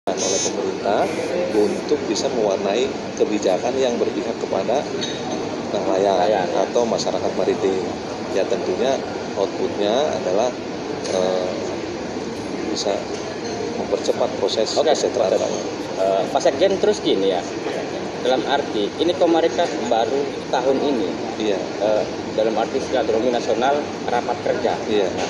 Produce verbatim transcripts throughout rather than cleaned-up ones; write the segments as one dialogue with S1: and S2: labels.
S1: oleh pemerintah untuk bisa mewarnai kebijakan yang berpihak kepada nelayan atau masyarakat maritim. Ya tentunya outputnya adalah eh, bisa mempercepat proses
S2: Oke,
S1: kesejahteraan.
S2: Uh, Pak Sekjen, terus gini ya, dalam arti ini Komarikas baru tahun ini,
S1: Iya.
S2: uh, dalam arti silaturahmi nasional rapat kerja.
S1: Iya.
S2: Nah,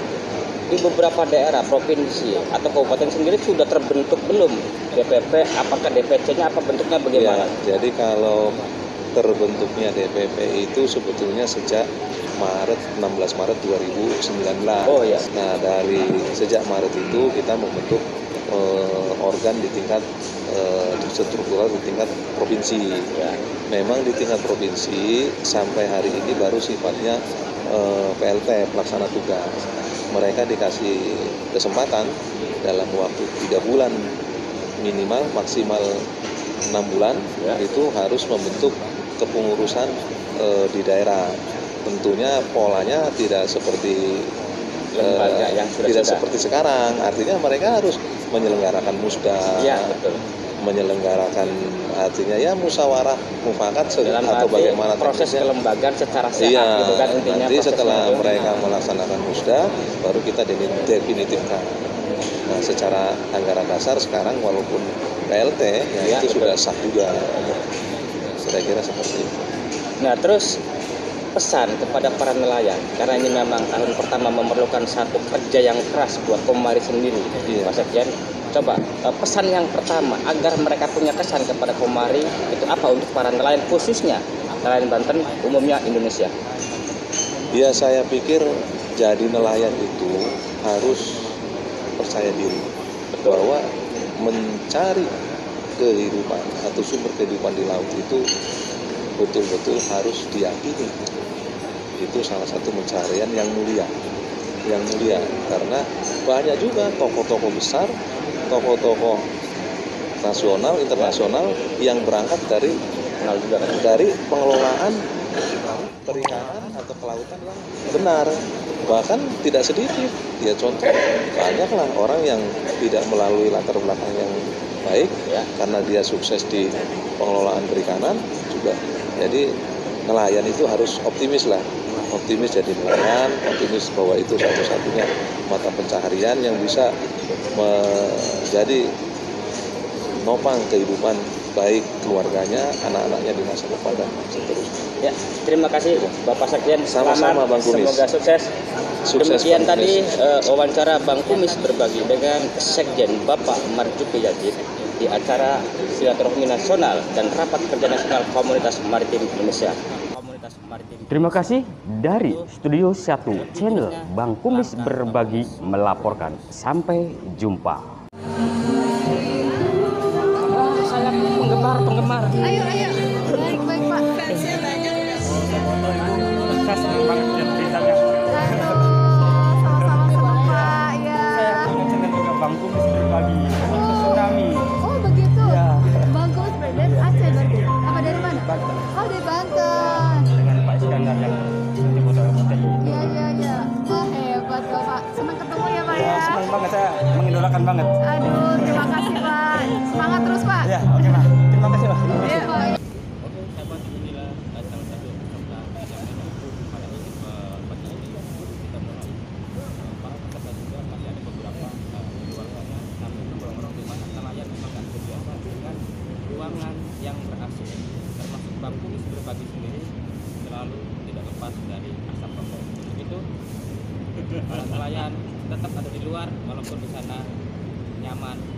S2: di beberapa daerah, provinsi atau kabupaten sendiri sudah terbentuk belum D P P? Apakah D P C-nya apa bentuknya bagaimana?
S1: Ya, jadi kalau terbentuknya D P P itu sebetulnya sejak Maret, enam belas Maret dua ribu sembilan belas.
S2: Oh ya.
S1: Nah, dari sejak Maret itu kita membentuk eh, organ di tingkat eh, struktural di tingkat provinsi.
S2: Ya.
S1: Memang di tingkat provinsi sampai hari ini baru sifatnya eh, P L T, pelaksana tugas. Mereka dikasih kesempatan dalam waktu tiga bulan minimal, maksimal enam bulan, ya, itu harus membentuk kepengurusan e, di daerah. Tentunya polanya tidak seperti
S2: lembaga
S1: e,
S2: yang sudah
S1: tidak
S2: sudah.
S1: seperti sekarang. Artinya mereka harus menyelenggarakan musda,
S2: ya, betul.
S1: menyelenggarakan artinya ya musyawarah mufakat
S2: dalam
S1: atau bagaimana
S2: proses
S1: teknisnya.
S2: kelembagaan secara sehat,
S1: iya,
S2: gitu kan intinya.
S1: Nanti setelah
S2: itu.
S1: mereka melaksanakan musda baru kita definitifkan. Nah, secara anggaran dasar sekarang walaupun P L T ya,
S2: ya
S1: itu
S2: betul.
S1: sudah sah juga. Saya kira seperti itu.
S2: Nah, terus pesan kepada para nelayan, karena ini memang tahun pertama memerlukan satu kerja yang keras buat Komari sendiri.
S1: Iya.
S2: Mas Sekjen, coba pesan yang pertama agar mereka punya kesan kepada Komari itu apa untuk para nelayan, khususnya nelayan Banten, umumnya Indonesia?
S1: Ya, saya pikir jadi nelayan itu harus percaya diri bahwa mencari kehidupan atau sumber kehidupan di laut itu betul-betul harus diyakini. Itu salah satu pencarian yang mulia, yang mulia karena banyak juga tokoh-tokoh besar, tokoh-tokoh nasional, internasional yang berangkat dari dari pengelolaan perikanan atau kelautan yang benar, bahkan tidak sedikit. Ya contoh banyaklah orang yang tidak melalui latar belakang yang baik ya, karena dia sukses di pengelolaan perikanan juga. Jadi nelayan itu harus optimis lah, optimis jadi nelayan, optimis bahwa itu satu-satunya mata pencaharian yang bisa menjadi nopang kehidupan baik keluarganya, anak-anaknya di masa depan dan seterusnya.
S2: Ya, terima kasih Bapak Sekjen.
S1: Sama-sama Bang Kumis.
S2: Semoga sukses.
S1: Sukses.
S2: Demikian tadi uh, wawancara Bang Kumis berbagi dengan Sekjen Bapak Marzuki Yazid di acara silaturahmi nasional dan rapat kerja nasional Komunitas Maritim Indonesia. Komunitas Maritim. Terima kasih dari Studio satu Channel Bang Kumis berbagi melaporkan. Sampai jumpa. Saya penggemar penggemar.
S3: Ayo ayo. Baik baik Pak.
S2: Saya senang banget lihat beritanya.
S3: Aduh, sama-sama senang Pak. Ya.
S2: Saya punya channel juga Bang Kumis berbagi tentang tsunami.
S3: Oh begitu.
S2: Ya.
S3: Bang Kumis dari Aceh berarti. Apa dari mana?
S2: Banten.
S3: Oh dari Banten.
S2: Dengan Pak Iskandar yang nanti foto foto ini.
S3: Iya iya iya. Wah hebat Bapak. Senang ketemu ya Pak
S2: Ya,
S3: ya.
S2: senang banget, saya mengidolakan banget.
S3: Aduh terima kasih Pak. Semangat terus Pak.
S2: Ya, oke Pak. Terima kasih Pak.
S3: Iya Pak.
S2: Oke, sahabat, inilah salah satu peserta yang pada ini pagi ini kita mulai. Para peserta juga masih ada beberapa di luar sana, namun orang-orang di mana nelayan memang akan terbiasa dengan ruangan yang ber A C, termasuk Bang Kumis berbagi sendiri selalu tidak lepas dari asap rokok. Untuk itu, para nelayan tetap ada di luar walaupun di sana nyaman